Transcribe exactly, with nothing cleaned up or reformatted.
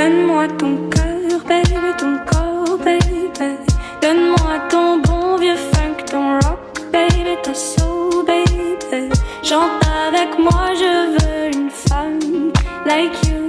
Donne-moi ton cœur, baby, ton corps, baby. Donne-moi ton bon vieux funk, ton rock, baby, ta soul, baby. Chante avec moi, je veux une femme like you.